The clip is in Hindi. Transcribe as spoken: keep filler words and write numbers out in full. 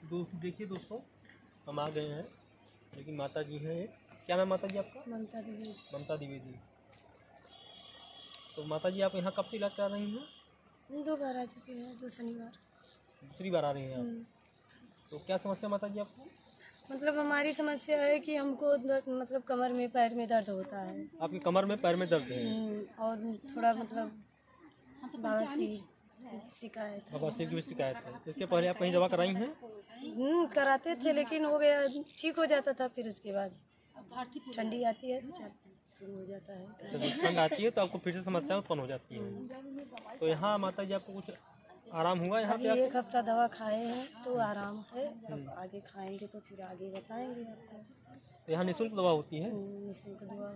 दोस्त देखिए दोस्तों, हम आ गए हैं, लेकिन माता जी हैं एक। क्या नाम माता जी आपका? ममता द्विवेदी। ममता द्विवेदी। तो माता जी आप यहाँ कब से इलाज करा रही हैं? दो बार आ चुके हैं, दो शनिवार। दूसरी बार आ रही हैं आप। तो क्या समस्या माता जी आपको? मतलब हमारी समस्या है कि हमको दर्द- मतलब कमर में पैर में दर्द होता है। आपकी कमर में पैर में दर्द है और थोड़ा मतलब बवासीर शिकायत है। बवासीर की भी शिकायत है। इसके पहले आप कहीं दवा कराई हैं? हम्म, कराते थे लेकिन हो गया, ठीक हो जाता था। फिर उसके बाद ठंडी आती है तो शुरू हो जाता है। जब ठंड आती है तो आपको फिर से समस्या उत्पन्न हो जाती है। तो यहाँ माता जी आपको कुछ आराम हुआ यहाँ पे? अभी एक हफ्ता दवा खाए हैं तो आराम है। अब आगे खाएंगे तो फिर आगे बताएंगे आपको। तो यहाँ निःशुल्क दवा होती है? निःशुल्क दवा